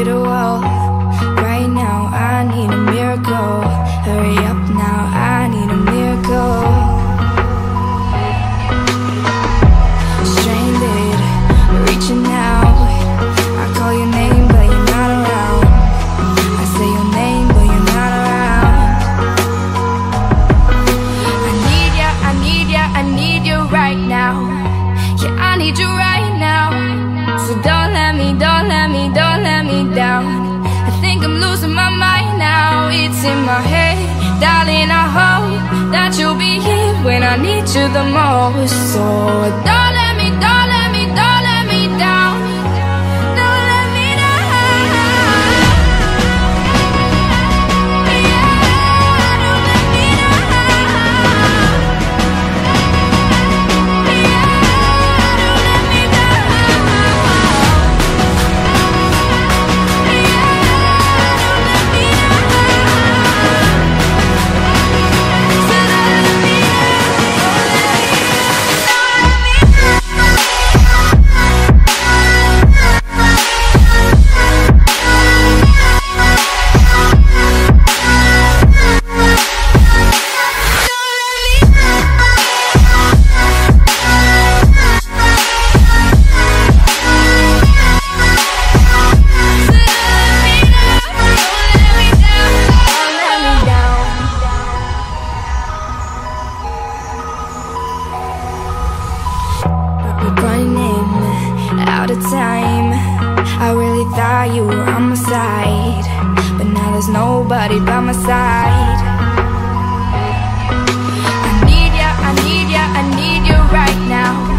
a wolf. Right now I need a miracle. Hurry up now, I need a miracle. Stranded, reaching out. I call your name but you're not around. I say your name but you're not around. I need ya, I need ya, I need you right now. Yeah, I need you right now. So don't let me, don't let me, don't let me down. I think I'm losing my mind now. It's in my head, darling, I hope that you'll be here when I need you the most. So don't let me, don't let me, don't let me down. Don't let me down. Yeah, don't let me down. Yeah, don't let me down. Running out of time. I really thought you were on my side, but now there's nobody by my side. I need ya, I need ya, I need you right now.